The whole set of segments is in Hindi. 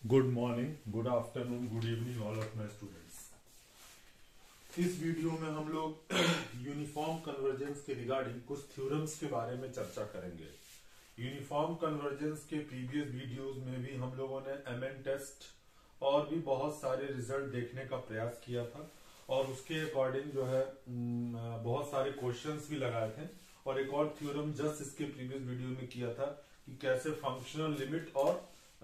Good morning, good afternoon, good evening all of my students. इस वीडियो में हम लोग यूनिफॉर्म कन्वर्जेंस के रिगार्डिंग कुछ थ्योरम्स के बारे में चर्चा करेंगे। यूनिफॉर्म कन्वर्जेंस के प्रीवियस वीडियोस में भी हम लोगों ने एमएन टेस्ट और भी बहुत सारे रिजल्ट देखने का प्रयास किया था और उसके अकॉर्डिंग जो है बहुत सारे क्वेश्चंस भी लगाए थे। और एक और थ्योरम जस्ट इसके प्रीवियस वीडियो में किया था कि कैसे फंक्शनल लिमिट और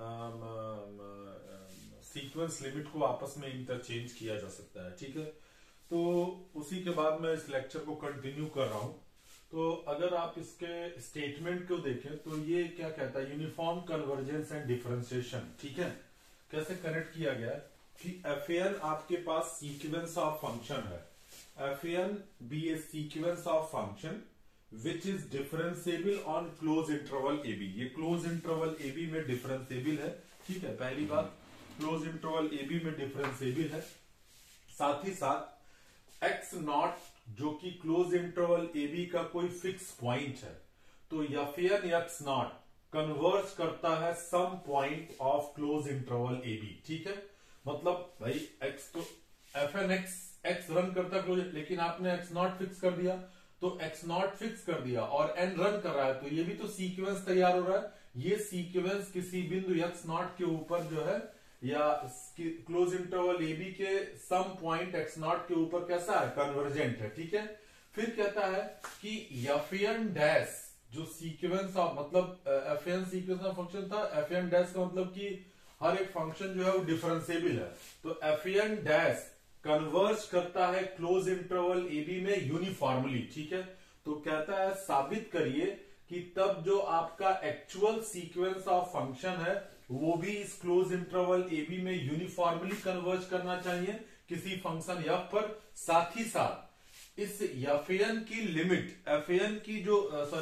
सीक्वेंस लिमिट को आपस में इंटरचेंज किया जा सकता है। ठीक है, तो उसी के बाद मैं इस लेक्चर को कंटिन्यू कर रहा हूं। तो अगर आप इसके स्टेटमेंट को देखें तो ये क्या कहता है, यूनिफॉर्म कन्वर्जेंस एंड डिफरेंशिएशन। ठीक है, कैसे कनेक्ट किया गया है कि एफएन आपके पास सीक्वेंस ऑफ फंक्शन है, FN be a sequence of function which is differentiable on close interval A B. ये क्लोज इंटरवल ए बी में डिफरेंशिएबल है। ठीक है, पहली बात क्लोज इंटरवल ए बी में डिफरेंशिएबल है। साथ ही साथ एक्स नॉट जो कि क्लोज इंटरवल ए बी का कोई फिक्स पॉइंट है, तो एफएन एक्स नॉट कन्वर्ज करता है some point of close interval A B. ठीक है, मतलब भाई एक्स तो एफएन एक्स रन करता है क्लोज, लेकिन आपने एक्स नॉट फिक्स कर दिया, तो एक्स नॉट फिक्स कर दिया और एन रन कर रहा है, तो ये भी तो सीक्वेंस तैयार हो रहा है। ये सीक्वेंस किसी बिंदु एक्स नॉट के ऊपर जो है या क्लोज इंटरवल ए बी के सम पॉइंट एक्स नॉट के ऊपर कैसा है, कन्वर्जेंट है। ठीक है, फिर कहता है कि एफएन डैश जो सीक्वेंस ऑफ मतलब एफएन सीक्वेंस ऑफ फंक्शन था, एफएन डैश का मतलब कि हर एक फंक्शन जो है वो डिफरेंशिएबल है, तो एफएन डैश कन्वर्ज करता है क्लोज इंटरवल ए बी में यूनिफॉर्मली। ठीक है, तो कहता है साबित करिए कि तब जो आपका एक्चुअल सीक्वेंस ऑफ फंक्शन है वो भी इस क्लोज इंटरवल ए बी में यूनिफॉर्मली कन्वर्ज करना चाहिए किसी फंक्शन एफ पर। साथ ही साथ इस एफएन की लिमिट, एफएन की जो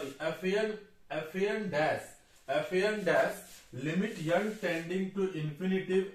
F N dash limit N tending to infinitive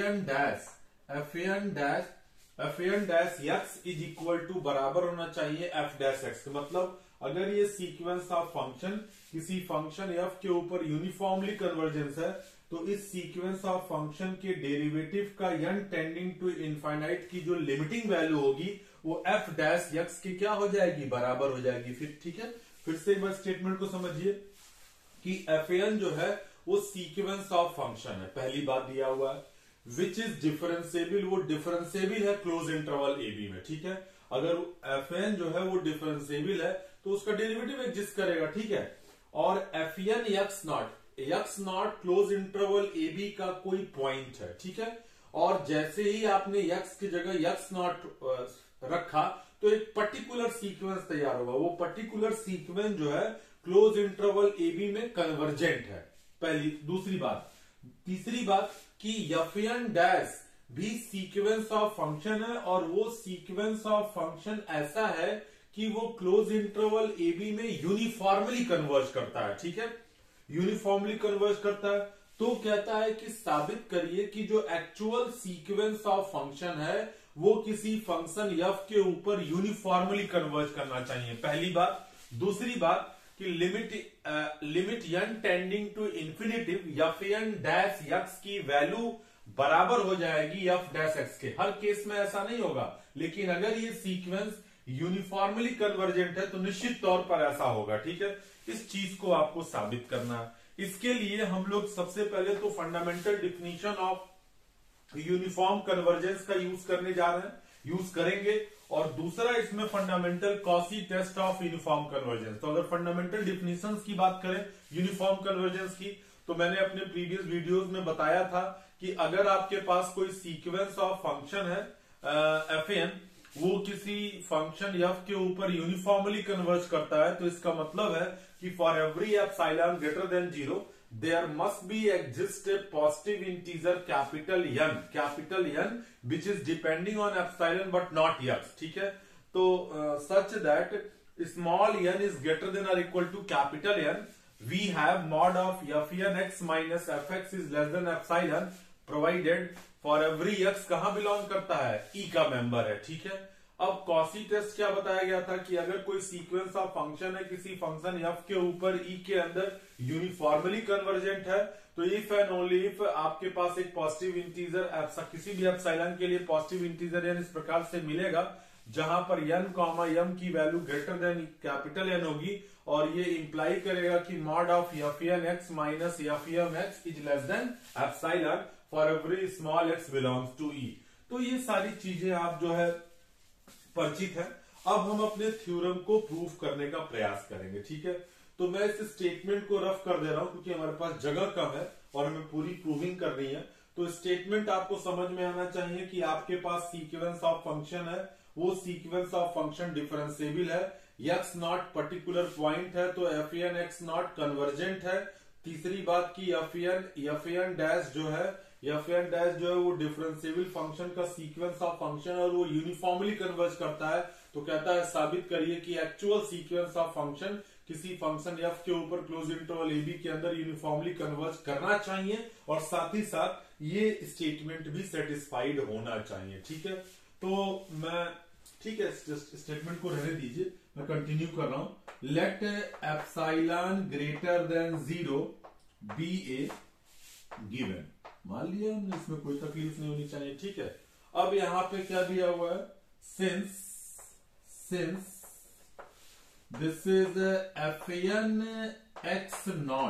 F N dash X is equal to बराबर होना चाहिए एफ डैश एक्स। मतलब अगर ये सीक्वेंस ऑफ फंक्शन किसी फंक्शन एफ के ऊपर यूनिफॉर्मली कन्वर्जेंस है, तो इस सीक्वेंस ऑफ फंक्शन के डेरिवेटिव का एन टेंडिंग टू इनफाइनाइट की जो लिमिटिंग वैल्यू होगी वो एफ डैश एक्स की क्या हो जाएगी, बराबर हो जाएगी। फिर ठीक है, फिर से एक बार स्टेटमेंट को समझिए कि एफएन जो है वो सीक्वेंस ऑफ फंक्शन है, पहली बात दिया हुआ है, विच इज डिफरेंशिएबल, वो डिफरेंशिएबल है क्लोज इंटरवल ए बी में। ठीक है, अगर एफएन जो है वो डिफरेंशिएबल है तो उसका डेरिवेटिव एग्जिस्ट करेगा। ठीक है, और F N X not close interval A B का कोई पॉइंट है। ठीक है, और जैसे ही आपने एक्स की जगह एक्स नॉट रखा तो एक पर्टिकुलर सीक्वेंस तैयार होगा, वो पर्टिकुलर सीक्वेंस जो है क्लोज इंटरवल ए बी में कन्वर्जेंट है, पहली। दूसरी बात, तीसरी बात कि एफएन डैश भी सीक्वेंस ऑफ फंक्शन है और वो सीक्वेंस ऑफ फंक्शन ऐसा है कि वो क्लोज इंटरवल ए बी में यूनिफॉर्मली कन्वर्ज करता है। ठीक है, यूनिफॉर्मली कन्वर्ज करता है, तो कहता है कि साबित करिए कि जो एक्चुअल सीक्वेंस ऑफ फंक्शन है वो किसी फंक्शन एफ के ऊपर यूनिफॉर्मली कन्वर्ज करना चाहिए, पहली बात। दूसरी बात कि limit N tending to infinitive F N dash X की वैल्यू बराबर हो जाएगी एफ डैश एक्स के। हर केस में ऐसा नहीं होगा, लेकिन अगर ये सीक्वेंस यूनिफॉर्मली कन्वर्जेंट है तो निश्चित तौर पर ऐसा होगा। ठीक है, इस चीज को आपको साबित करना है। इसके लिए हम लोग सबसे पहले तो fundamental definition of uniform convergence का यूज करने जा रहे हैं, यूज करेंगे। और दूसरा इसमें fundamental Cauchy test of uniform convergence. तो अगर फंडामेंटल डिफिनीशंस की बात करें यूनिफॉर्म कन्वर्जेंस की, तो मैंने अपने प्रीवियस वीडियोस में बताया था कि अगर आपके पास कोई सीक्वेंस ऑफ फंक्शन है एफएन, वो किसी फंक्शन एफ के ऊपर यूनिफॉर्मली कन्वर्ज करता है, तो इसका मतलब है कि for every epsilon greater than 0 there must be exist a positive integer capital N which is depending on epsilon but not x। ठीक है, तो such that small n is greater than or equal to capital N, we have mod of fn x minus fx is less than epsilon provided for every x कहां बिलोंग करता है, E का मेंबर है। ठीक है, अब कॉसी टेस्ट क्या बताया गया था कि अगर कोई सीक्वेंस ऑफ फंक्शन है किसी फंक्शन एफ के ऊपर ई के अंदर यूनिफॉर्मली कन्वर्जेंट है, तो इफ एंड ओनली इफ आपके पास एक पॉजिटिव इंटीजर किसी भी एप्सिलॉन के लिए पॉजिटिव इंटीजर एन इस प्रकार से मिलेगा जहां पर n कॉमा m की value greater than capital N होगी, और ये इंप्लाई करेगा कि mod of F N x minus F M X is less than epsilon for every small X belongs to E. तो ये सारी चीजें आप जो है परिचित है। अब हम अपने थ्योरम को प्रूफ करने का प्रयास करेंगे, ठीक है। तो मैं इस स्टेटमेंट को रफ कर दे रहा हूं क्योंकि हमारे पास जगह कम है और हमें पूरी प्रूविंग करनी है। तो स्टेटमेंट आपको समझ में आना चाहिए कि आपके पास सीक्वेंस ऑफ फंक्शन है, वो सीक्वेंस ऑफ फंक्शन डिफरेंशिएबल है, एक्स नॉट पर्टिकुलर पॉइंट है तो F N x not convergent है। तीसरी बात की एफ एन डैश जो है वो डिफरेंशिएबल फंक्शन का सीक्वेंस ऑफ फंक्शन और वो यूनिफॉर्मली कन्वर्ज करता है। तो कहता है साबित करिए कि एक्चुअल सीक्वेंस ऑफ फंक्शन किसी फंक्शन एफ के ऊपर क्लोज इंटरवल ए बी के अंदर यूनिफॉर्मली कन्वर्ज करना चाहिए, और साथ ही साथ ये स्टेटमेंट भी सेटिस्फाइड होना चाहिए, ठीक है। तो मैं ठीक है स्टेटमेंट को रहने दीजिए, मैं कंटिन्यू कर रहा हूं। Let epsilon greater than 0 be a given. मान लिया हमने, इसमें कोई तकलीफ नहीं होनी चाहिए, ठीक है। अब यहां पे क्या दिया हुआ है, since this is F N x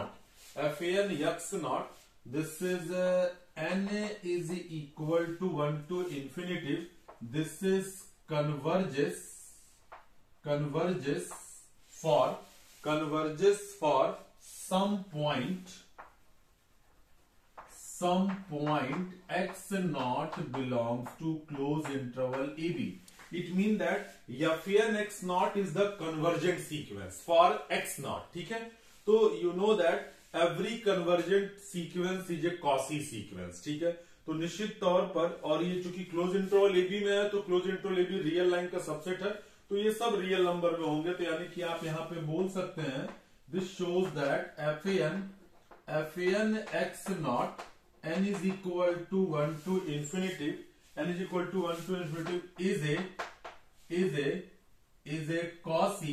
not, this is n is equal to 1 to infinity, this is converges for some point x naught belongs to close interval ab. It means that Fn x naught is the convergent sequence for x naught, ठीक है। तो you know that every convergent sequence is a Cauchy sequence, ठीक है। तो निश्चित तौर पर, और ये चूंकि क्लोज इंटरवल ए बी में है तो क्लोज इंटरवल ए बी रियल लाइन का सबसेट है, तो ये सब रियल नंबर में होंगे। तो यानी कि आप यहां पे बोल सकते हैं this shows that F N x not n is equal to 1 to infinity, n is equal to 1 to infinity is a Cauchy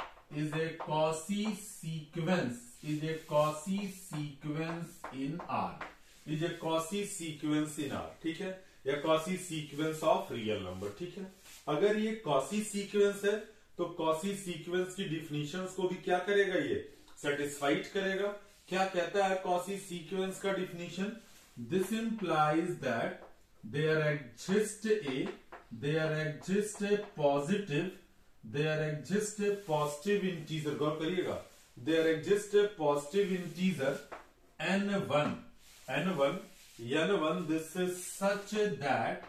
sequence, is a Cauchy sequence in R, is a Cauchy sequence in R, ठीक है, या Cauchy sequence of real number, ठीक है। अगर ये Cauchy sequence है तो Cauchy sequence की डिफिनीशंस को भी क्या करेगा, ये सेटिस्फाइड करेगा। क्या कहता है Cauchy sequence का definition, this implies that there exists a positive integer, गौर करिएगा, there exists a positive integer n1, this is such that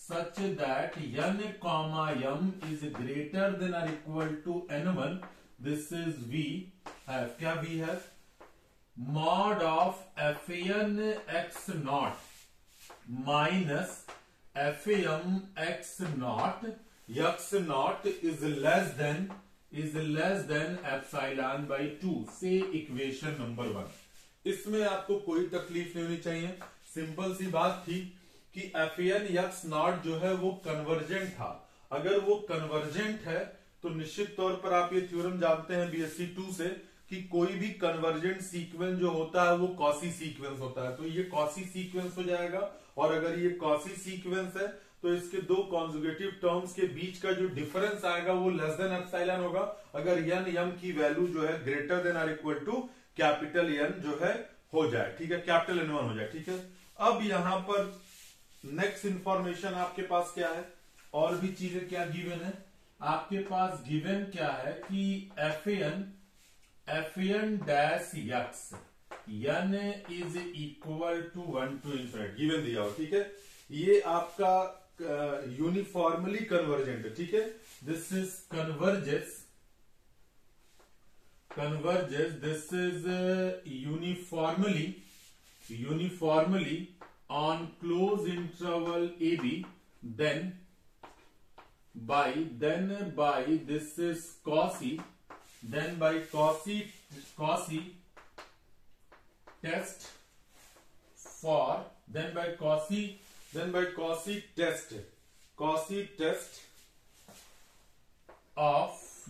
n comma m is greater than or equal to n1, this is v have, क्या v है, mod of Fn x naught minus Fm x naught is less than epsilon by 2 से इक्वेशन नंबर 1। इसमें आपको कोई तकलीफ नहीं होनी चाहिए, सिंपल सी बात थी कि Fn x naught जो है वो कन्वर्जेंट था। अगर वो कन्वर्जेंट है तो निश्चित तौर पर आप ये थ्योरम जानते हैं बीएससी 2 से कि कोई भी कन्वर्जेंट सीक्वेंस जो होता है वो कॉसी सीक्वेंस होता है। तो ये कॉसी सीक्वेंस हो जाएगा, और अगर ये कॉसी सीक्वेंस है तो इसके दो कॉन्जुगेटिव टर्म्स के बीच का जो डिफरेंस आएगा वो लेस देन एप्सिलॉन होगा, अगर n m की वैल्यू जो है ग्रेटर देन और इक्वल टू कैपिटल N जो है हो जाए, ठीक है, कैपिटल N1 हो जाए, ठीक है। अब यहां पर नेक्स्ट इंफॉर्मेशन आपके पास क्या है, और भी चीजें क्या गिवन है आपके पास, गिवन क्या है कि Fn dash x n is equal to 1 to infinity given दिया हो, ठीक है। ये आपका यूनिफॉर्मली कन्वर्जेंट है, ठीक है। This is converges, this is uniformly on close interval AB, then by this is Cauchy, then by Cauchy test for, then by Cauchy test of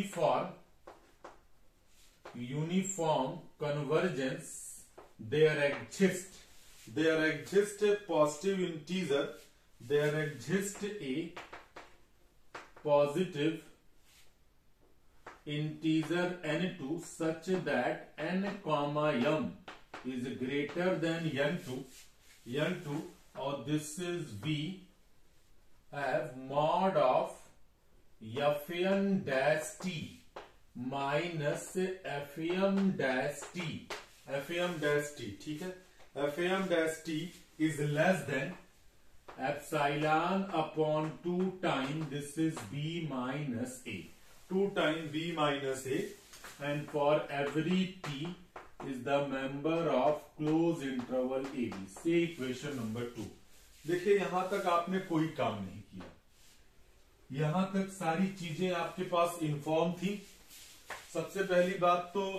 uniform convergence, there exists a positive integer, there exists a positive integer n2 such that n comma m is greater than n2 or this is V have mod of fn dash t minus fm dash t, ठीक है। fm dash t is less than epsilon upon 2 times this is b minus a, 2 times b minus a, and for every t is the member of closed interval ab, से इक्वेशन नंबर 2। देखिए यहां तक आपने कोई काम नहीं किया, यहां तक सारी चीजें आपके पास इन्फॉर्म थी। सबसे पहली बात तो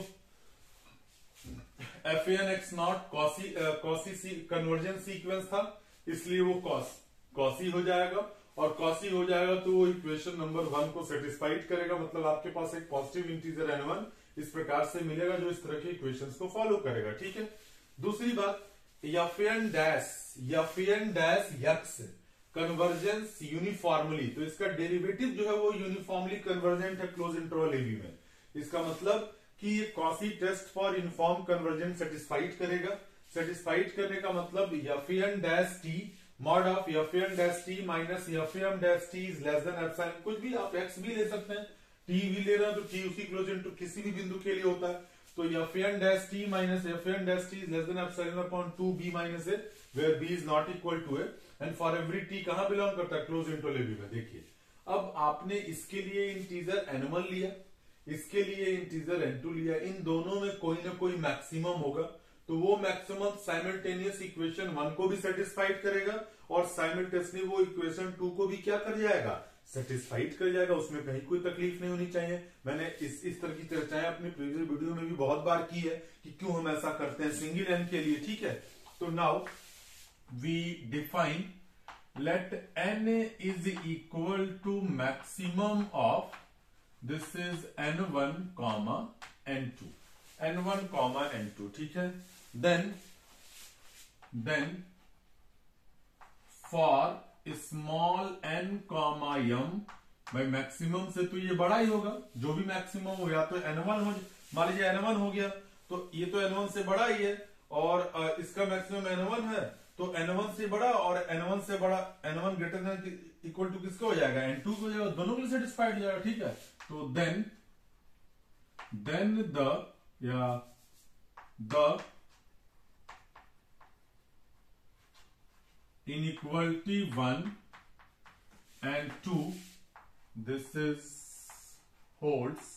fn x not Cauchy convergence sequence था, इसलिए वो कॉसी हो जाएगा, और कॉसी हो जाएगा तो वो इक्वेशन नंबर 1 को सेटिस्फाइड करेगा, मतलब आपके पास एक पॉजिटिव इंटीजर n1 इस प्रकार से मिलेगा जो इस तरह के इक्वेशंस को फॉलो करेगा, ठीक है। दूसरी बात fn dash x convergence uniformly, तो इसका डेरिवेटिव जो है वो यूनिफॉर्मली कन्वर्जेंट है क्लोज इंटरवल ab में। इसका मतलब कि ये Cauchy test for uniform convergent satisfied करेगा। सेटिस्फाइड करने का मतलब fn dash t mod of fn dash t minus fm dash t is less than epsilon, कुछ भी आप x भी ले सकते हैं, t भी ले रहे हैं तो t उसी क्लोज इंटरवल किसी भी बिंदु के लिए होता है, तो fn dash t minus fn dash t is less than epsilon upon 2b minus a where b is not equal to a and for every t कहां बिलोंग करता है क्लोज इंटरवल ab में। देखिए अब आपने इसके लिए इंटीजर n1 लिया, इसके लिए इंटीजर n2 लिया, इन दोनों में कोई ना कोई मैक्सिमम होगा, तो वो मैक्सिमम साइमल्टेनियस इक्वेशन 1 को भी सेटिस्फाइड करेगा और साइमल्टेनियसली वो इक्वेशन 2 को भी क्या कर जाएगा, सेटिस्फाइड कर जाएगा। उसमें कहीं कोई तकलीफ नहीं होनी चाहिए। मैंने इस तरह की चर्चाएं अपने प्रीवियस वीडियो में भी बहुत बार की है कि क्यों हम ऐसा करते हैं सिंगल n के लिए, ठीक है। तो now we define let n is equal to maximum of this is n1 comma n2, n1 comma n2, ठीक है। Then for small n comma m, भाई मैक्सिमम से तो ये बड़ा ही होगा, जो भी मैक्सिमम हो, या तो n1 हो, मान लीजिए n1 हो गया तो ये तो n1 से बड़ा ही है, और इसका मैक्सिमम n1 है तो n1 से बड़ा और n1 से बड़ा, n1 greater than equal to किसका हो जाएगा, n2 को हो जाएगा, दोनों के लिए सेटिस्फाइड हो जाएगा, ठीक है। तो then the inequality 1 and 2 this is holds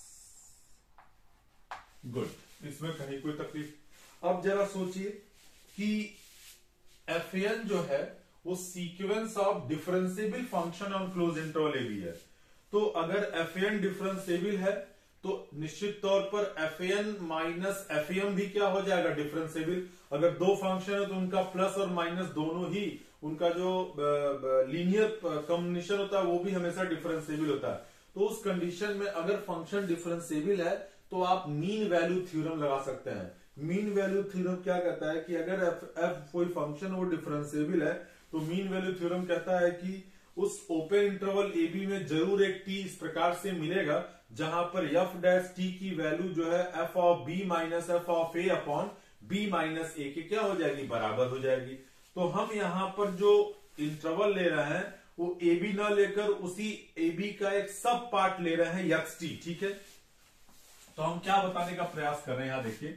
good, इसमें कहीं कोई तकलीफ। अब जरा सोचिए कि fn जो है वो sequence of differentiable function on close interval ab है, तो अगर fn डिफरेंशिएबल है तो निश्चित तौर पर fn माइनस fm भी क्या हो जाएगा, डिफरेंशिएबल। अगर दो फंक्शन है तो उनका प्लस और माइनस दोनों ही, उनका जो लीनियर कॉम्बिनेशन होता है वो भी हमेशा डिफरेंशिएबल होता है। तो उस कंडीशन में अगर फंक्शन डिफरेंशिएबल है तो आप मीन वैल्यू थ्योरम लगा सकते हैं। मीन वैल्यू थ्योरम क्या कहता है कि अगर f कोई फंक्शन वो डिफरेंशिएबल है तो मीन वैल्यू थ्योरम कहता है कि उस ओपन इंटरवल ab में जरूर एक t इस प्रकार से मिलेगा जहां पर f डैश t की वैल्यू जो है f of b minus f of a upon b minus a के क्या हो जाएगी, बराबर हो जाएगी। तो हम यहां पर जो इंटरवल ले रहे हैं वो ab ना लेकर उसी ab का एक सब पार्ट ले रहे हैं xt, ठीक है। तो हम क्या बताने का प्रयास कर रहे हैं, यहां देखिए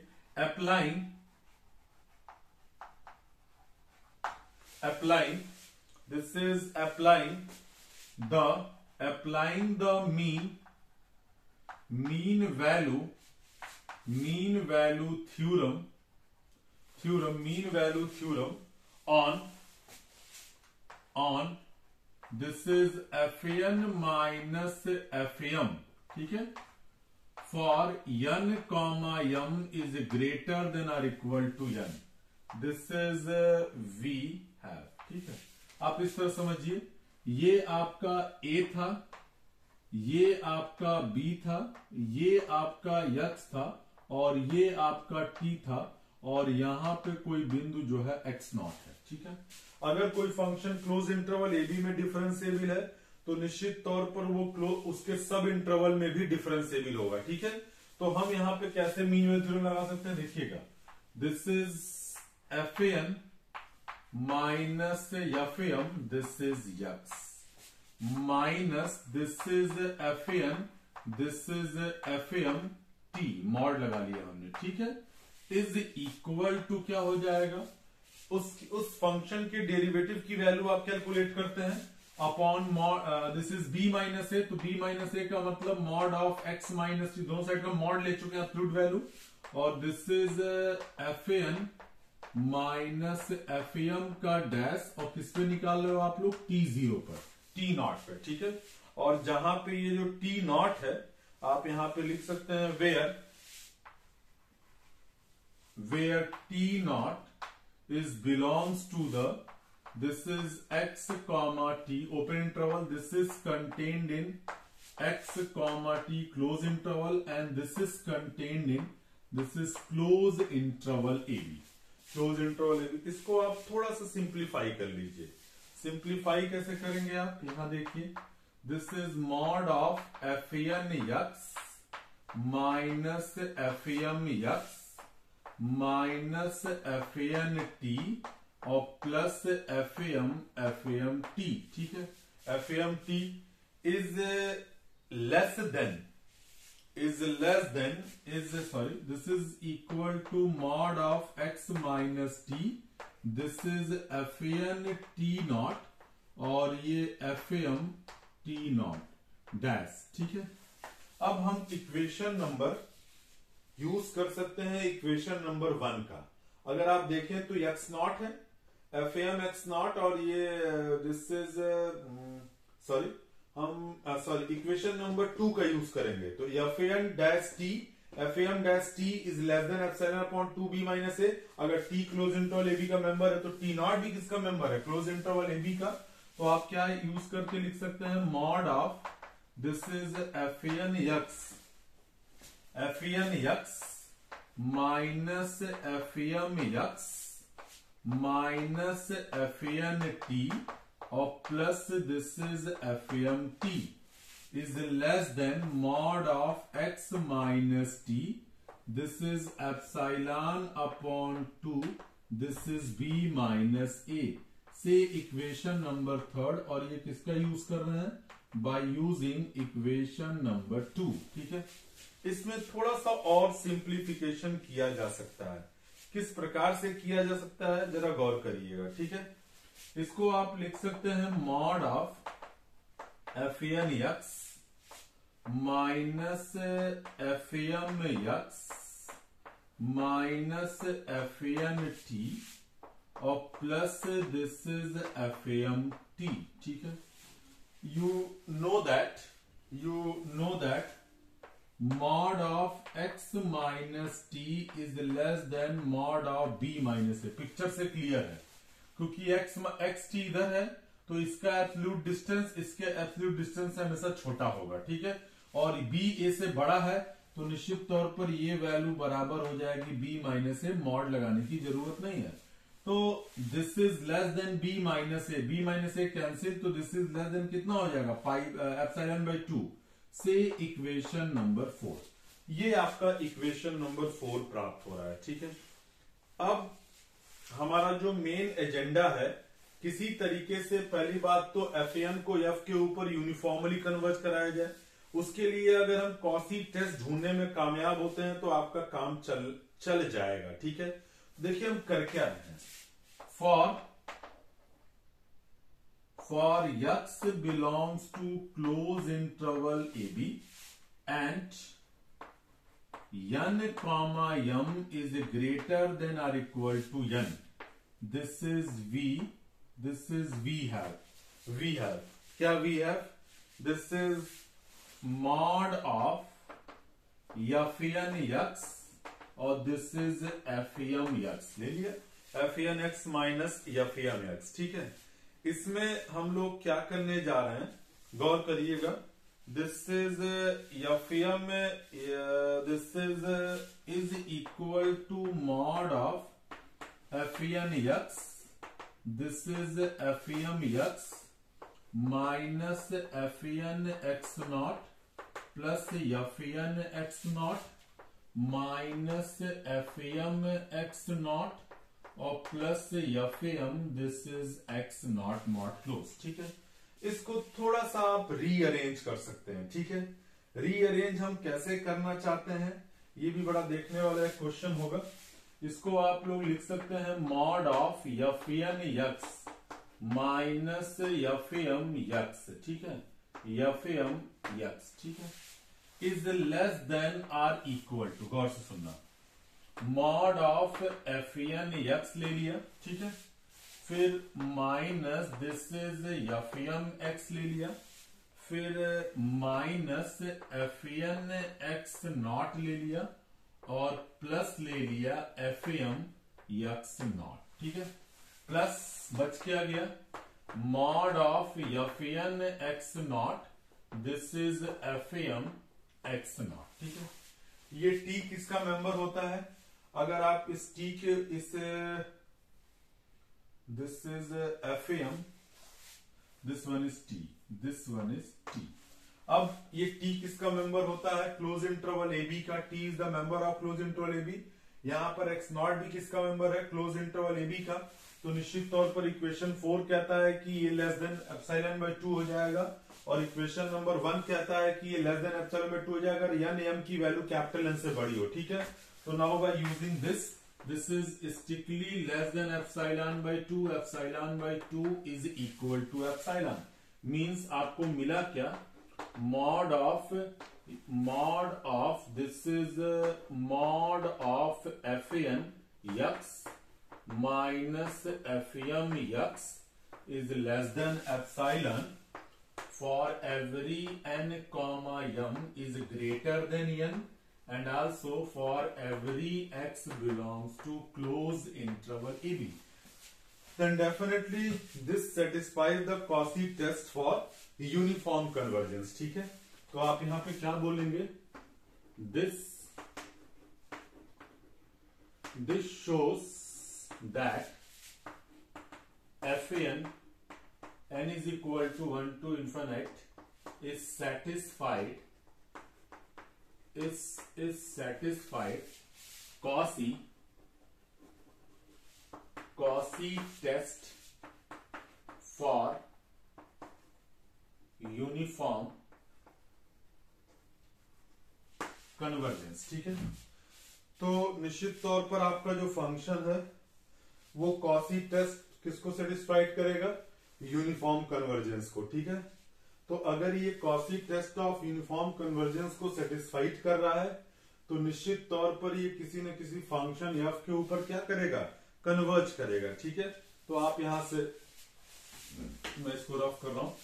applying this is applying the mean value theorem on this is fn minus fm, ठीक है, for n comma m is greater than or equal to n, this is we have, ठीक है। आप इस तरह समझिए, ये आपका a था, ये आपका b था, ये आपका x था, और ये आपका t था, और यहां पे कोई बिंदु जो है x0 है। ठीक है, अगर कोई function close interval A B में डिफरेंशिएबल है तो निश्चित तौर पर वो उसके सब इंटरवल में भी डिफरेंशिएबल होगा। ठीक है, तो हम यहां पे कैसे मीन वैल्यू थ्योरम लगा सकते हैं, देखिएगा, this is F N minus F M, this is X minus this is F N, this is F M T, mod लगा लिया हमने। ठीक है, इज इक्वल टू क्या हो जाएगा, उस फंक्शन के डेरिवेटिव की वैल्यू आप कैलकुलेट करते हैं upon this is b minus ए, तो b माइनस ए का मतलब mod of x minus T, दोनों साइड का मॉड ले चुके हैं एब्सोल्यूट वैल्यू, और this is F N minus F M का डैश, और किस पे निकाल रहे हो आप लोग, t0 पर, t0 पे। ठीक है, और जहां पे ये जो t0 है आप यहां पे लिख सकते हैं where t0 is belongs to the, this is x comma t open interval, this is contained in x comma t close interval, and this is contained in, this is close interval ab, close interval ab। इसको आप थोड़ा सा सिंप्लीफाई कर लीजिए। सिंप्लीफाई कैसे करेंगे आप, यहां देखिए, this is mod of F N X minus F M X minus F N T और प्लस एफएम टी। ठीक है, F M T is less than this is equal to mod of x minus T, this is F N T not, और ये एफएम टी नॉट डैश। ठीक है, अब हम इक्वेशन नंबर यूज कर सकते हैं, इक्वेशन नंबर 1 का। अगर आप देखें तो x0 है, एफएम x0, और ये दिस इज इक्वेशन नंबर 2 का यूज करेंगे, तो F M dash T is less than epsilon upon 2b minus A. अगर t क्लोज इंटरवल ab का मेंबर है तो t0 भी किसका मेंबर है, क्लोज इंटरवल ab का। तो आप क्या यूज करके लिख सकते हैं, mod of this is F N X minus F M X minus F N T और plus this is F M T is less than mod of x minus T, this is epsilon upon 2, this is B minus A, से इक्वेशन नंबर 3। और ये किसका यूज कर रहे हैं, बाय यूजिंग इक्वेशन नंबर 2। ठीक है, इसमें थोड़ा सा और सिंप्लीफिकेशन किया जा सकता है। किस प्रकार से किया जा सकता है जरा गौर करिएगा। ठीक है, इसको आप लिख सकते हैं mod of F N X minus F M X minus F N T और plus this is F M T. ठीक है, you know that mod of x minus t is less than mod of b minus a। Picture से क्लियर है, क्योंकि x t इधर है तो इसका एब्सोल्यूट डिस्टेंस इसके एब्सोल्यूट डिस्टेंस से हमेशा छोटा होगा। ठीक है, और b a से बड़ा है तो निश्चित तौर पर ये वैल्यू बराबर हो जाएगी b माइनस ए, मॉड लगाने की जरूरत नहीं है। तो this is less than b minus A cancel, तो दिस इज लेस देन कितना हो जाएगा, 5 एप्सिलॉन बाई 2, से इक्वेशन नंबर 4। ये आपका इक्वेशन नंबर 4 प्राप्त हो रहा है। ठीक है, अब हमारा जो मेन एजेंडा है, किसी तरीके से पहली बात तो एफएन को एफ के ऊपर यूनिफॉर्मली कन्वर्ज कराया जाए। उसके लिए अगर हम कॉसी टेस्ट ढूंढने में कामयाब होते हैं तो आपका काम चल जाएगा। ठीक है, देखिए हम कर क्या रहे हैं, for x belongs to close interval ab and n comma m is greater than or equal to n, this is we have क्या we have, this is mod of fn x और दिस इज एफएम एक्स, ले लिया, F N X minus F M X. ठीक है, इसमें हम लोग क्या करने जा रहे हैं, गौर करिएगा, this is Fm this is equal to mod of Fn x. This is Fm x minus Fn x naught plus Fn x naught minus Fm x naught और plus Fm this is x not mod close. ठीक है, इसको थोड़ा सा आप रीअरेंज कर सकते हैं. ठीक है, रीअरेंज हम कैसे करना चाहते हैं ये भी बड़ा देखने वाला एक क्वेश्चन होगा. इसको आप लोग लिख सकते हैं mod of Fn x minus Fm x. ठीक है, Fm x. ठीक है, is less than or equal to, गौर से सुनना, मॉड ऑफ Fn x ले लिया. ठीक है, फिर minus this is Fm x ले लिया, फिर माइनस Fn x नॉट ले लिया और प्लस ले लिया Fm x नॉट. ठीक है, प्लस बच क्या गया mod of Fn x not, this is Fm x not. ठीक है, ये t किसका मेंबर होता है? अगर आप इस t के इस this is Fm, this one is t, this one is t. अब ये t किसका मेंबर होता है? क्लोज इंटरवल ए बी का. t is the member of close interval A B. यहां पर x नॉट भी किसका मेंबर है? क्लोज इंटरवल ए बी का. तो निश्चित तौर पर इक्वेशन 4 कहता है कि ये लेस देन एप्सिलॉन बाय 2 हो जाएगा और इक्वेशन नंबर 1 कहता है कि ये लेस देन एप्सिलॉन बाय 2 हो जाएगा अगर n m की वैल्यू कैपिटल N से बड़ी हो. ठीक है, तो now by using this is strictly less than epsilon by 2. Epsilon by 2 is equal to epsilon. Means आपको मिला क्या? Mod of this is mod of Fn x minus Fm x is less than epsilon for every n comma m is greater than n and also for every x belongs to closed interval AB. Then definitely this satisfies the Cauchy test for uniform convergence. ठीक है, तो आप यहां पे क्या बोलेंगे? This shows that Fn n is equal to 1 to infinite is satisfied Cauchy test for uniform convergence. ठीक है, तो निश्चित तौर पर आपका जो फंक्शन है वो कॉसी टेस्ट किसको सेटिस्फाइड करेगा? यूनिफॉर्म कन्वर्जेंस को. ठीक है, तो अगर ये Cauchy test of uniform convergence को सेटिस्फाइड कर रहा है तो निश्चित तौर पर ये किसी न किसी फंक्शन f के ऊपर क्या करेगा? कन्वर्ज करेगा. ठीक है, तो आप यहां से, मैं इसको रफ कर रहा हूं,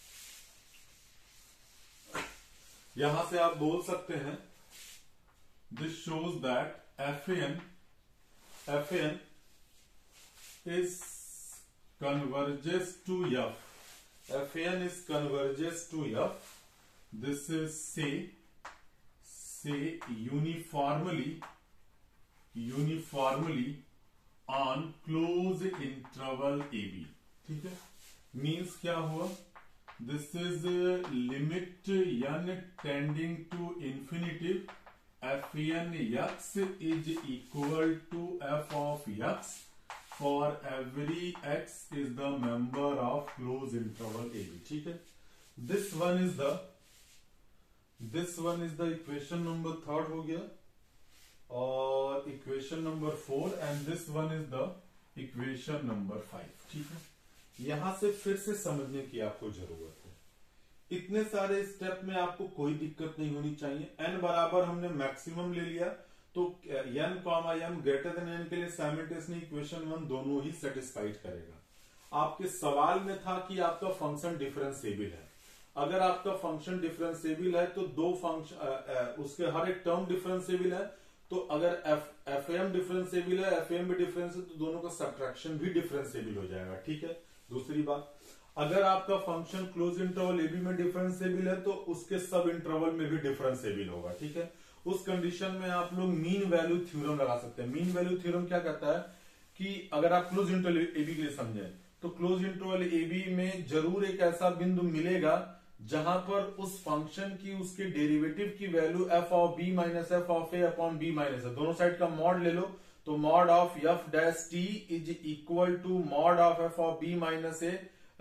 यहां से आप बोल सकते हैं this shows that Fn is converges to f. Fn is converges to f. This is say uniformly on closed interval AB. ठीक है, मीन्स क्या हुआ? This is limit n tending to infinity. Fn x is equal to f of x for every x is the member of closed interval AB. ठीक है, this one is the equation number 3 हो गया और equation number 4 and this one is the equation number 5. ठीक है, यहां से फिर से समझने की आपको जरूरत है. इतने सारे स्टेप में आपको कोई दिक्कत नहीं होनी चाहिए. n बराबर हमने मैक्सिमम ले लिया तो n comma m greater than n के लिए साइमल्टेनियसली इक्वेशन 1 दोनों ही सेटिस्फाइड करेगा. आपके सवाल में था कि आपका फंक्शन डिफरेंशिएबल है. अगर आपका फंक्शन डिफरेंशिएबल है तो दो फंक्शन उसके हर एक टर्म डिफरेंशिएबल है. तो अगर Fm डिफरेंशिएबल है, Fm भी डिफरेंशिएबल, तो दोनों का सब्ट्रैक्शन भी डिफरेंशिएबल हो जाएगा. ठीक है, दूसरी बात, अगर आपका function close interval A B में डिफरेंशिएबल है तो उसके सब इंटरवल में भी डिफरेंशिएबल होगा। ठीक है, उस कंडीशन में आप लोग मीन वैल्यू थ्योरम लगा सकते हैं। मीन वैल्यू थ्योरम क्या कहता है कि अगर आप क्लोज इंटरवल ए बी के लिए समझें तो क्लोज इंटरवल ए बी में जरूर एक ऐसा बिंदु मिलेगा जहां पर उस फंक्शन की उसके डेरिवेटिव की value F of B minus F of A upon B minus A, दोनों साइड का मॉड ले लो तो mod of F dash T is equal to mod of F of B minus A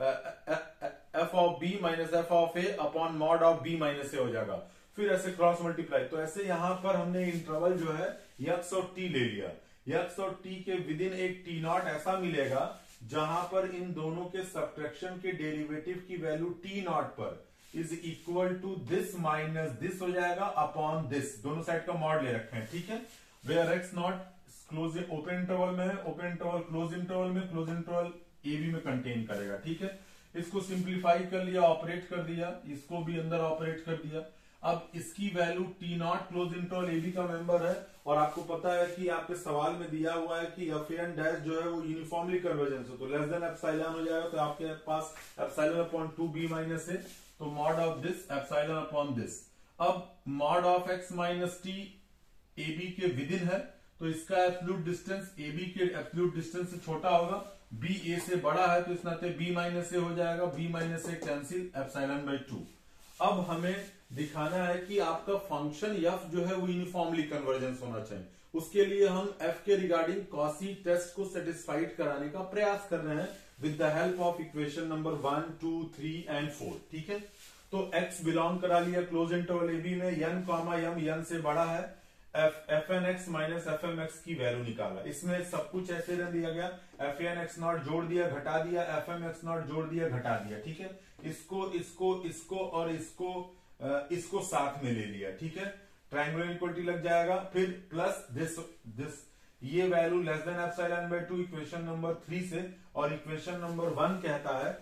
F of B minus F of A upon mod of B minus ए हो जाएगा। फिर ऐसे क्रॉस मल्टीप्लाई, तो ऐसे यहां पर हमने इंटरवल जो है यक्स और टी ले लिया। यक्स और टी के विद इन एक टी नॉट ऐसा मिलेगा जहां पर इन दोनों के सब्ट्रैक्शन के डेरिवेटिव की वैल्यू टी नॉट पर is equal to this minus this हो जाएगा अपॉन दिस, दोनों साइड का मॉड ले रखे हैं। ठीक है, where X not close open interval में है, ओपन इंटरवल क्लोज इंटरवल में, क्लोज इंटरवल ए बी में कंटेन करेगा। ठीक है, इसको सिंप्लीफाई कर लिया, ऑपरेट कर दिया, इसको भी अंदर ऑपरेट कर दिया। अब इसकी value T not close interval A B का मेंबर है और आपको पता है कि आपके सवाल में दिया हुआ है कि एफ एन डैश जो है वो यूनिफॉर्मली कन्वर्जेंस है, तो लेस देन एप्सिलॉन हो जाएगा, तो आपके पास एप्सिलॉन अपॉन 2b माइनस ए, तो mod of this epsilon upon this. अब mod of x minus t a b के विद इन है तो इसका एब्सोल्यूट डिस्टेंस ए बी के एब्सोल्यूट डिस्टेंस से छोटा होगा, बी ए से बड़ा है तो इस नाते बी माइनस ए हो जाएगा, b minus A cancel epsilon by 2। अब हमें दिखाना है कि आपका फंक्शन एफ जो है वो यूनिफॉर्मली कन्वर्जेंस होना चाहिए। उसके लिए हम एफ के रिगार्डिंग कॉसी टेस्ट को सेटिस्फाइड कराने का प्रयास कर रहे हैं with the help of equation number 1, 2, 3 and 4। ठीक है, तो एक्स बिलोंग करा लिया क्लोज इंटरवल ए बी में, एन कॉमा एम एन से बड़ा है, F N x minus F M x की वैल्यू निकाला। इसमें सब कुछ ऐसे रह दिया गया, एफ एन एक्स नॉट जोड़ दिया घटा दिया, एफ एम एक्स नॉट जोड़ दिया घटा दिया। ठीक है, इसको इसको इसको और इसको साथ में ले लिया। ठीक है, ट्रायंगुलर इक्वलिटी लग जाएगा, फिर प्लस दिस दिस, ये value less than epsilon by 2 equation number 3 से, और इक्वेशन नंबर 1 कहता है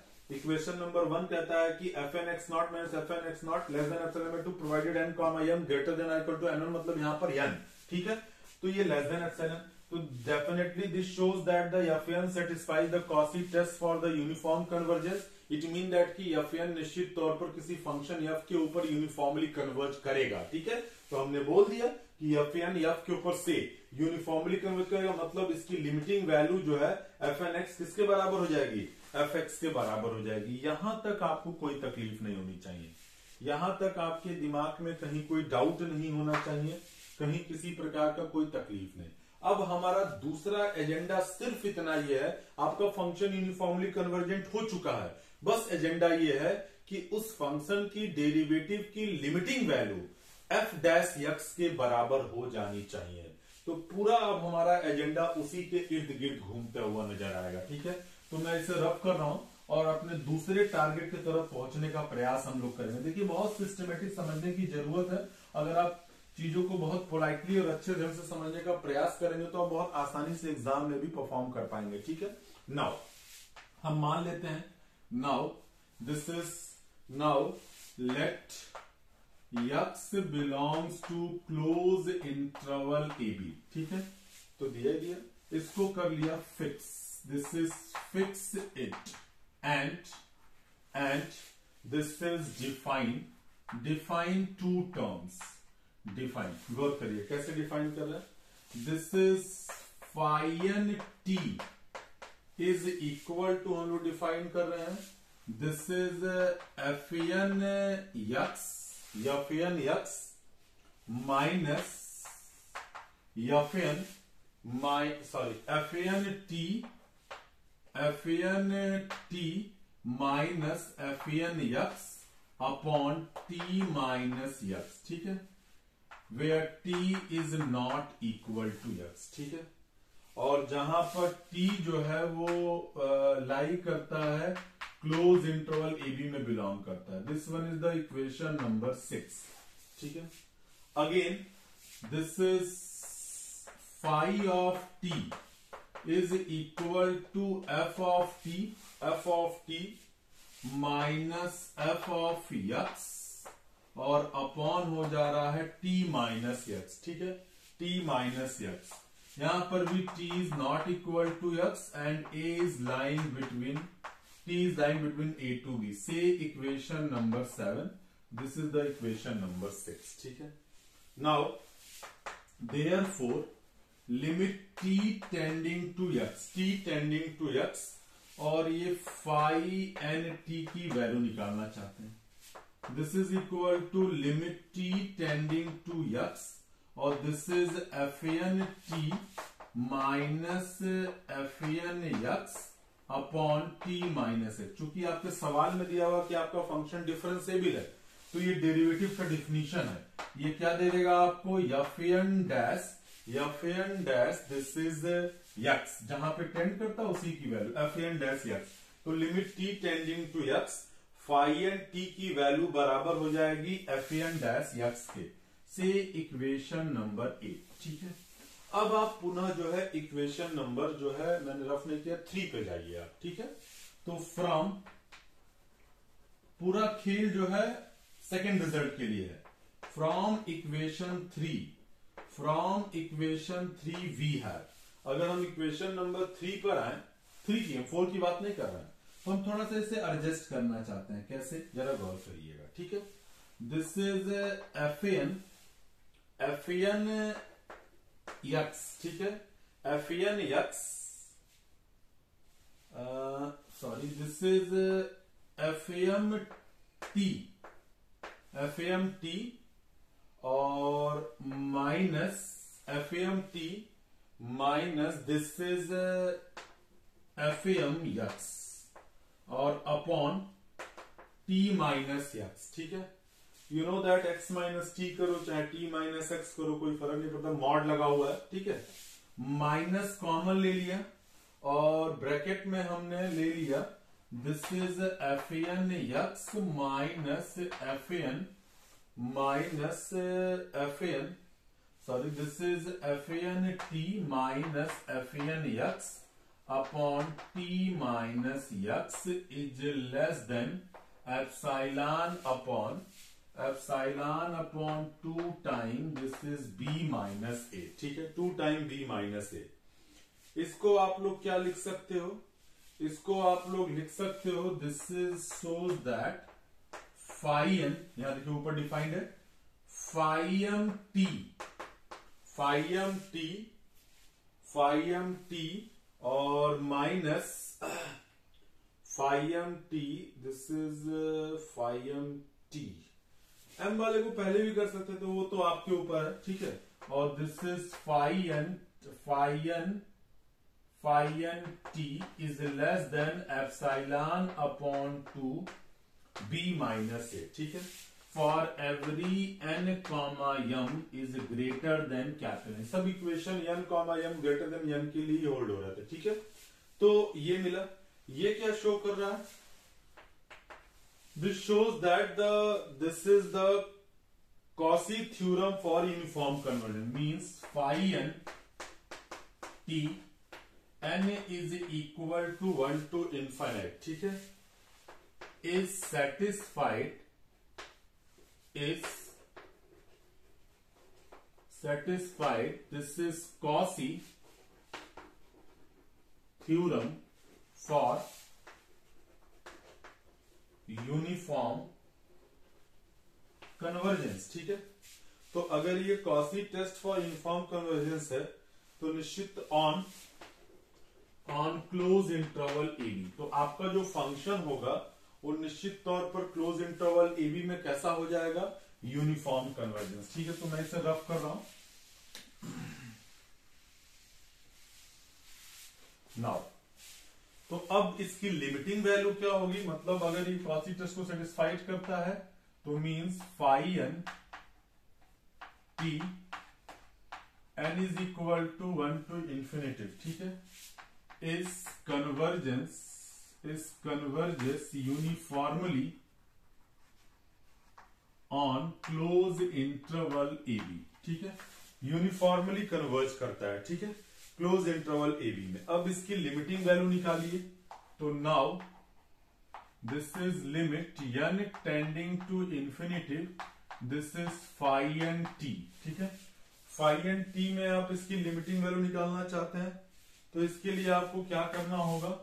कि f N x naught minus f N x naught less than epsilon by 2 provided n comma m greater than equal to n, मतलब यहाँ पर एन। ठीक है, तो ये लेस देन एप्सिलॉन, तो definitely this shows that the f n satisfies the quasi test for the uniform convergence. It mean that कि एफ एन निश्चित तौर पर किसी फंक्शन एफ के ऊपर यूनिफॉर्मली कन्वर्ज करेगा। ठीक है, तो हमने बोल दिया कि एफ एन एफ के ऊपर से यूनिफॉर्मली कन्वर्ज करेगा, मतलब इसकी लिमिटिंग वैल्यू जो है एफ एन एक्स किसके बराबर हो जाएगी, एफ एक्स के बराबर हो जाएगी। यहां तक आपको कोई तकलीफ नहीं होनी चाहिए, यहां तक आपके दिमाग में कहीं कोई डाउट नहीं होना चाहिए, कहीं किसी प्रकार का कोई तकलीफ नहीं। अब हमारा दूसरा एजेंडा सिर्फ इतना ही है, आपका फंक्शन यूनिफॉर्मली कन्वर्जेंट हो चुका है, बस एजेंडा ये है कि उस फंक्शन की डेरिवेटिव की limiting value f dash x के बराबर हो जानी चाहिए। तो पूरा अब हमारा एजेंडा उसी के इर्द गिर्द घूमता हुआ नजर आएगा। ठीक है, तो मैं इसे रफ कर रहा हूं और अपने दूसरे टारगेट की तरफ पहुंचने का प्रयास हम लोग करेंगे। देखिए, बहुत सिस्टमेटिक समझने की जरूरत है। अगर आप चीजों को बहुत पोलाइटली और अच्छे ढंग से समझने का प्रयास करेंगे तो आप बहुत आसानी से एग्जाम में भी परफॉर्म कर पाएंगे। ठीक है, नाउ हम मान लेते हैं, now this is, now let x belongs to close interval A B. ठीक है, तो दिया इसको कर लिया fix, this is fix it, and this is define two terms, define, गौर करिए कैसे डिफाइन कर रहे हैं। This is fine t is equal to, हम लोग डिफाइन कर रहे हैं, this is F N x minus f n t minus f N x upon T minus x. ठीक है, where t is not equal to x. ठीक है, और जहां पर t जो है वो लाई करता है क्लोज इंटरवल ए बी में बिलोंग करता है। This one is the equation number 6। ठीक है, again this is phi of t is equal to f of t minus F of x, और अपॉन हो जा रहा है t माइनस एक्स। ठीक है, t माइनस एक्स, यहां पर भी t is not equal to x and a is lying between t is lying between a to b. Say equation number 7. This is the equation number 6. ठीक है. Now, therefore, limit t tending to x, t tending to x, और ये phi n t की वैल्यू निकालना चाहते हैं. This is equal to limit t tending to x, और this is fn t minus fn x upon t minus x. चूंकि आपके सवाल में दिया हुआ कि आपका फंक्शन डिफरेंशिएबल है, तो ये डेरिवेटिव का डिफिनीशन है. ये क्या दे देगा आपको, fn dash this is x, जहां पे टेंड करता है उसी की वैल्यू fn डैश x. तो limit t tending to x, phi N t की वैल्यू बराबर हो जाएगी fn डैश x के. से इक्वेशन नंबर 8. ठीक है. अब आप पुनः जो है इक्वेशन नंबर जो है मैंने रफ नहीं किया 3 पे जाइए आप. ठीक है. तो फ्रॉम, पूरा खेल जो है सेकेंड रिजल्ट के लिए है. फ्रॉम इक्वेशन 3 वी हैव, अगर हम इक्वेशन नंबर 3 पर आए, 3 की, हम 4 की बात नहीं कर रहे हैं, तो हम थोड़ा सा इसे एडजस्ट करना चाहते हैं. कैसे, जरा गौर करिएगा. ठीक है. This is fn x. ठीक है. fn x, sorry, this is fm t और minus fm t minus this is fm x और अपॉन t माइनस x. ठीक है. You know that x minus t करो चाहे t माइनस x करो, कोई फर्क नहीं पड़ता, मॉड लगा हुआ है. ठीक है. माइनस कॉमन ले लिया और ब्रैकेट में हमने ले लिया this is fn x minus fn, sorry, this is fn t minus fn x upon t minus x is less than epsilon upon 2 time this is b minus a. ठीक है. 2 टाइम b माइनस a. इसको आप लोग क्या लिख सकते हो, इसको आप लोग लिख सकते हो this is shows that phi n, यहां देखिए ऊपर डिफाइंड है, फाई m t और minus phi m t, this is phi m t. m वाले को पहले भी कर सकते तो वो तो आपके ऊपर है. ठीक है. और this is phi n t is less than epsilon upon 2 b minus a. ठीक है. For every n comma m is greater than capital. सब equation n comma m greater than m के लिए होल्ड हो रहा था. ठीक है. तो ये मिला. ये क्या शो कर रहा है, this shows that this is the Cauchy theorem for uniform conversion, means phi n t n is equal to 1 to infinite. ठीक है. is satisfied, this is Cauchy theorem for uniform convergence. ठीक है. तो अगर ये Cauchy test for uniform convergence है तो निश्चित on close interval A b, तो आपका जो फंक्शन होगा वो निश्चित तौर पर क्लोज इंटरवल ए बी में कैसा हो जाएगा, यूनिफॉर्म कन्वर्जेंस. ठीक है. तो मैं इसे रफ कर रहा हूं नाउ. तो अब इसकी लिमिटिंग वैल्यू क्या होगी, मतलब अगर ये कॉची टेस्ट को सेटिस्फाइड करता है तो means phi n t n is equal to 1 to infinity. ठीक है. इस converges uniformly on close interval A B. ठीक है. यूनिफॉर्मली कन्वर्ज करता है. ठीक है. क्लोज इंटरवल ए बी में. अब इसकी लिमिटिंग वैल्यू निकालिए. तो now this is limit n tending to infinity, this is phi n t. ठीक है. फाई n t में आप इसकी लिमिटिंग वैल्यू निकालना चाहते हैं तो इसके लिए आपको क्या करना होगा,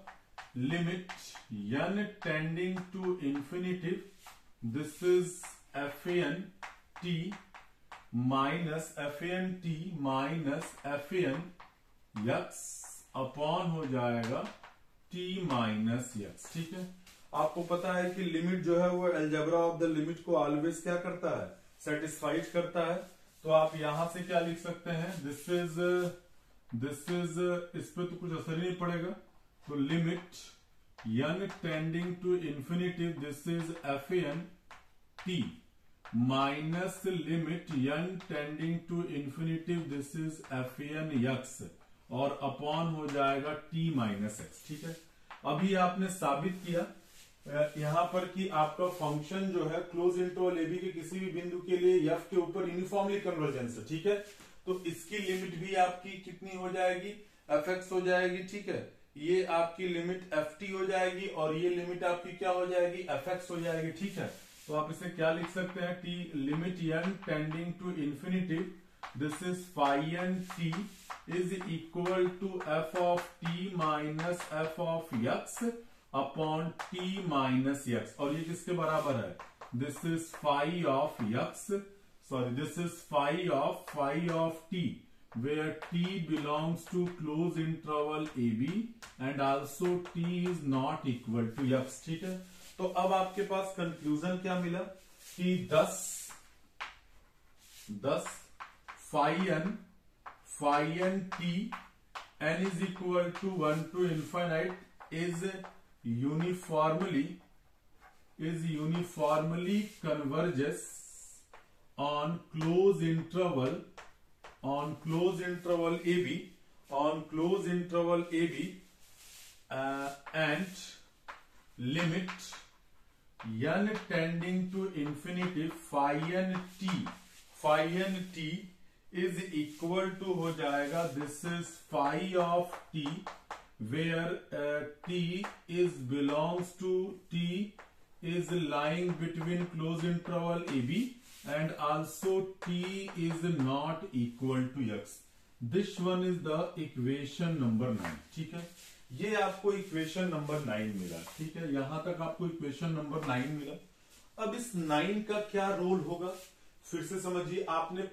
limit n tending to infinitive, this is fn t minus fn t minus fn x upon हो जाएगा t माइनस x। ठीक है, आपको पता है कि लिमिट जो है वो अलजेब्रा ऑफ द लिमिट को ऑलवेज क्या करता है, सेटिस्फाइड करता है। तो आप यहां से क्या लिख सकते हैं, दिस इज इस पे तो कुछ असर ही नहीं पड़ेगा, तो limit n tending to infinitive, this is fn t minus limit n tending to infinitive, this is fn x और अपॉन हो जाएगा t माइनस x। ठीक है, अभी आपने साबित किया यहां पर कि आपका फंक्शन जो है क्लोज इंटरवल ए बी के किसी भी बिंदु के लिए f के ऊपर यूनिफॉर्मली कन्वर्जेंस है। ठीक है, तो इसकी लिमिट भी आपकी कितनी हो जाएगी, fx हो जाएगी। ठीक है, ये आपकी लिमिट ft हो जाएगी और ये लिमिट आपकी क्या हो जाएगी, fx हो जाएगी। ठीक है, तो आप इसे क्या लिख सकते हैं, t limit n tending to infinitive, this is phi n t is equal to f of t minus f of x upon t minus x, और ये किसके बराबर है, this is phi of x, sorry this is phi of t where t belongs to close interval ab and also t is not equal to x। ठीक है, तो अब आपके पास कंक्लूजन क्या मिला कि 10 phi n t n is equal to 1 to infinite is uniformly converges on close interval AB and limit n tending to infinity phi n t is equal to हो जाएगा, this is phi of t where t is lying between close interval AB and also t is not equal to x। This one is the equation number 9। ठीक है, ये आपको इक्वेशन नंबर 9 मिला। ठीक है, यहां तक आपको इक्वेशन नंबर 9 मिला। अब इस 9 का क्या रोल होगा, फिर से समझिए। आपने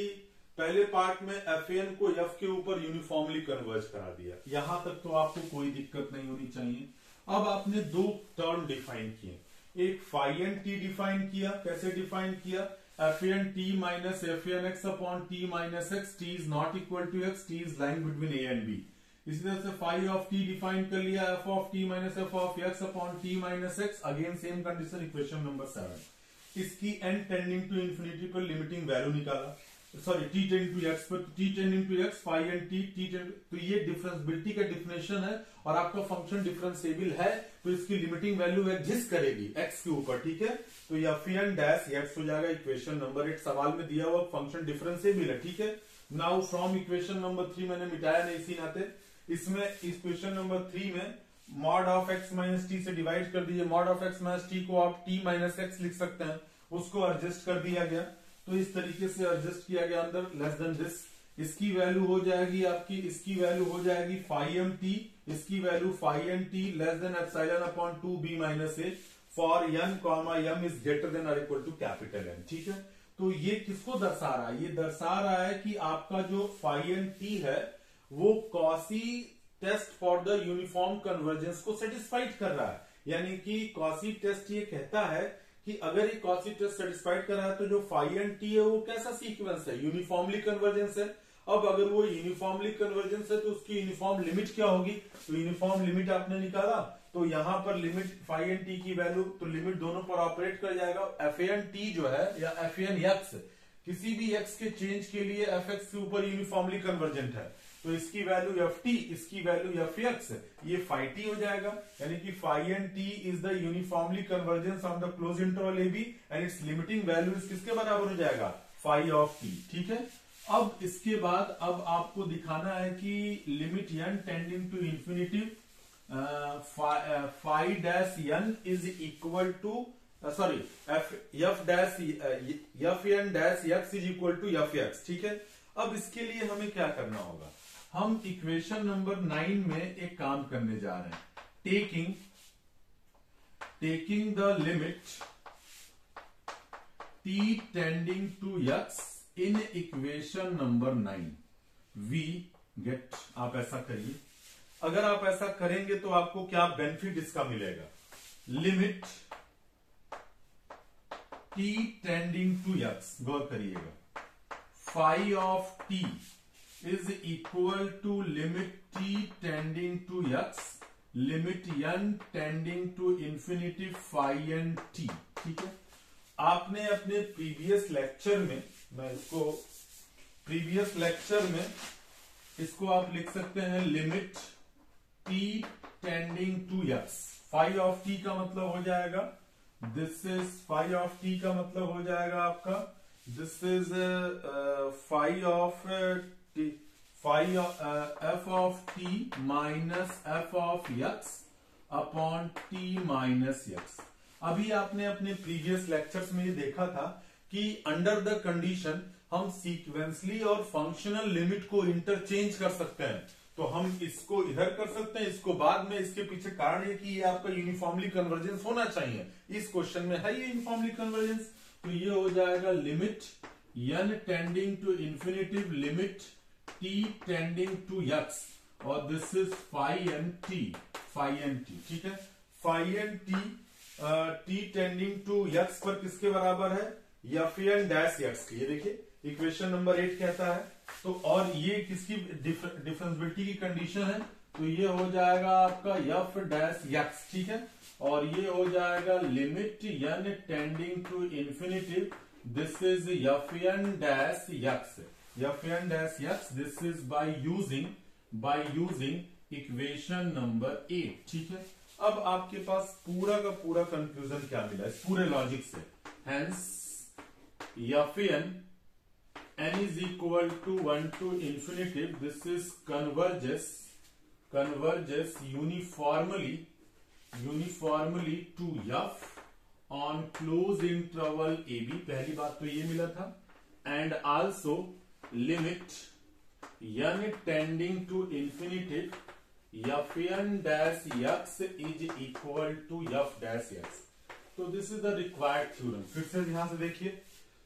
पहले पार्ट में fn को f के ऊपर यूनिफॉर्मली कन्वर्ज करा दिया, यहां तक तो आपको कोई दिक्कत नहीं होनी चाहिए। अब आपने दो टर्म डिफाइन किए, एक phi n t डिफाइन किया, कैसे डिफाइन किया, fn t minus fn x upon t minus x, t is not equal to x, t is lying between a and b। इसी तरह से phi ऑफ t डिफाइन कर लिया, f of t minus f of x upon t minus x, again same condition, equation number 7। इसकी n टेंडिंग टू इंफिनिटी पर लिमिटिंग वैल्यू निकाला, sorry t tending to x पर, t tending to x phi n t तो ये डिफरेंशिएबिलिटी का डिफिनेशन है और आपका फंक्शन डिफरेंशिएबल है, तो इसकी लिमिटिंग वैल्यू एग्जिस्ट करेगी x के ऊपर। ठीक है, तो यह fn डैश x हो जाएगा इक्वेशन नंबर 8। सवाल में दिया हुआ फंक्शन डिफरेंशिएबल है। ठीक है, नाउ फ्रॉम इक्वेशन नंबर 3 मैंने मिटाया नहीं इसी नाते, इसमें इक्वेशन नंबर 3 में mod of x minus t से डिवाइड कर दीजिए। Mod of x minus t को आप t माइनस x लिख सकते हैं, उसको एडजस्ट कर दिया गया, तो इस तरीके से एडजस्ट किया गया अंदर, लेस देन दिस। इसकी वैल्यू हो जाएगी आपकी, इसकी वैल्यू हो जाएगी phi m t, इसकी value phi n t less than epsilon upon 2 b minus a for n comma m is greater than और इक्वल टू कैपिटल N। ठीक है, तो ये किसको दर्शा रहा है, ये दर्शा रहा है कि आपका जो phi n t है वो Cauchy test for the uniform convergence को सेटिस्फाइड कर रहा है। यानी कि कॉसी टेस्ट ये कहता है कि अगर ये कॉसी टेस्ट सेटिस्फाइड कर रहा है तो जो phi n t है वो कैसा सीक्वेंस है, यूनिफॉर्मली कन्वर्जेंस है। अब अगर वो यूनिफॉर्मली कन्वर्जेंस है तो उसकी यूनिफॉर्म लिमिट क्या होगी, तो यूनिफॉर्म लिमिट आपने निकाला, तो यहां पर लिमिट phi n t की वैल्यू, तो लिमिट दोनों पर ऑपरेट कर जाएगा। fn t जो है या fn x किसी भी x के चेंज के लिए fx के ऊपर यूनिफॉर्मली कन्वर्जेंट है, तो इसकी वैल्यू ft, इसकी वैल्यू fx, ये phi t हो जाएगा। यानी कि phi n t is the uniformly convergence on the close interval ab and its limiting value किसके बराबर हो जाएगा, phi ऑफ t। ठीक है, अब इसके बाद अब आपको दिखाना है कि limit n tending to infinity phi dash n is equal to sorry f n dash x is equal to fx। ठीक है, अब इसके लिए हमें क्या करना होगा, हम इक्वेशन नंबर 9 में एक काम करने जा रहे हैं। taking the limit t tending to x in equation number 9 we get, आप ऐसा करिए। अगर आप ऐसा करेंगे तो आपको क्या बेनिफिट इसका मिलेगा, limit t tending to x, गौर करिएगा, phi of t is equal to limit t tending to x limit n tending to infinity phi N t। ठीक है, आपने अपने प्रीवियस लेक्चर में, मैं इसको प्रीवियस लेक्चर में इसको आप लिख सकते हैं limit t tending to x, phi of t का मतलब हो जाएगा, this is phi of t का मतलब हो जाएगा आपका, this is phi of t, phi f of t minus f of x upon t minus x। अभी आपने अपने प्रीवियस लेक्चर्स में ये देखा था कि अंडर द कंडीशन हम सीक्वेंसली और फंक्शनल लिमिट को इंटरचेंज कर सकते हैं, तो हम इसको इधर कर सकते हैं, इसको बाद में। इसके पीछे कारण है कि ये आपका यूनिफॉर्मली कन्वर्जेंस होना चाहिए, इस क्वेश्चन में है ये यूनिफॉर्मली कन्वर्जेंस, तो ये हो जाएगा limit n tending to infinitive limit t tending to x, और this is phi n t, phi n t. ठीक है, phi n t t tending to x पर किसके बराबर है, एफ एन डैश एक्स की, ये देखिए इक्वेशन नंबर 8 कहता है। तो और ये किसकी डिफरेंशिएबिलिटी की कंडीशन है, तो ये हो जाएगा आपका एफ डैश एक्स। ठीक है, और ये हो जाएगा limit n tending to infinity, this is F N dash x, f N dash x, this is by using equation number 8। ठीक है, अब आपके पास पूरा का पूरा कंक्लूजन क्या मिला इस पूरे लॉजिक से, hence f n n is equal to 1 to infinity, this is converges uniformly to f on closed interval ab, पहली बात तो ये मिला था, and also limit n tending to infinity f n dash x is equal to f dash x। तो this is the required theorem. फिर से ध्यान से देखिए,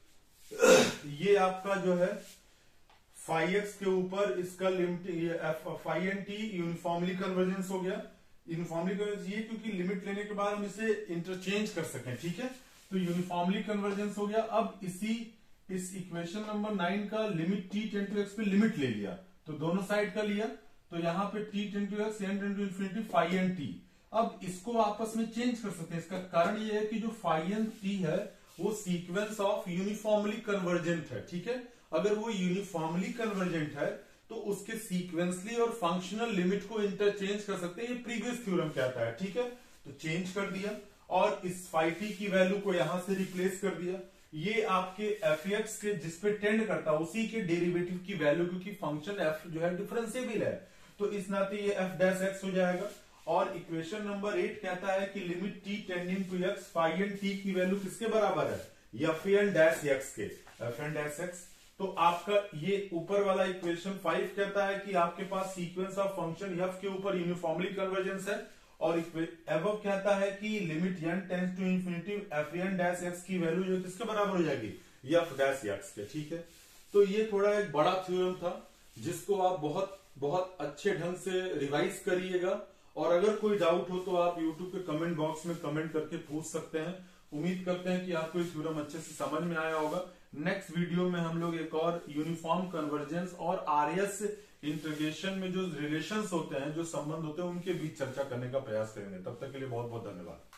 ये आपका जो है फाई एक्स के ऊपर इसका limit phi n t uniformly convergence हो गया, यूनिफॉर्मली कन्वर्जेंस ये क्योंकि लिमिट लेने के बाद हम इसे इंटरचेंज कर सकें। ठीक है, तो यूनिफॉर्मली कन्वर्जेंस हो गया। अब इस इक्वेशन नंबर 9 का limit t tend to x पे लिमिट ले लिया, तो दोनों साइड का लिया, तो यहाँ पे t tend to x n tend to infinity phi n t. अब इसको आपस में चेंज कर सकते हैं, इसका कारण ये है कि जो फाई एन टी है वो सीक्वेंस ऑफ यूनिफॉर्मली कन्वर्जेंट है। ठीक है, अगर वो यूनिफॉर्मली कन्वर्जेंट है तो उसके सीक्वेंसली और फंक्शनल लिमिट को इंटरचेंज कर सकते हैं, ये प्रीवियस थ्योरम कहता है। ठीक है, तो चेंज कर दिया और इस फाई टी की वैल्यू को यहां से रिप्लेस कर दिया, ये आपके एफ एक्स के जिसपे टेंड करता है उसी के डेरिवेटिव की वैल्यू, क्योंकि फंक्शन एफ जो है डिफरेंशिएबल है, तो इस नाते ये एफ डैश एक्स हो जाएगा। और इक्वेशन नंबर 8 कहता है कि limit t tending to x, phi N t की वैल्यू किसके बराबर है, एफ एन डैश एक्स के, एफ एन डैश एक्स। तो आपका ये ऊपर वाला इक्वेशन 5 कहता है कि आपके पास सीक्वेंस ऑफ फंक्शन f के ऊपर यूनिफॉर्मली कन्वर्जेंस है, और एबव कहता है कि limit n tends to infinity F N dash X की वैल्यू जो किसके बराबर हो जाएगी, एफ डैश एक्स के। ठीक है, तो ये थोड़ा एक बड़ा थ्योरम था जिसको आप बहुत बहुत अच्छे ढंग से रिवाइज करिएगा, और अगर कोई डाउट हो तो आप YouTube के कमेंट बॉक्स में कमेंट करके पूछ सकते हैं। उम्मीद करते हैं कि आपको ये थ्योरम अच्छे से समझ में आया होगा। नेक्स्ट वीडियो में हम लोग एक और यूनिफॉर्म कन्वर्जेंस और आरएस इंटीग्रेशन में जो रिलेशंस होते हैं, जो संबंध होते हैं, उनके बीच चर्चा करने का प्रयास करेंगे। तब तक के लिए बहुत बहुत धन्यवाद।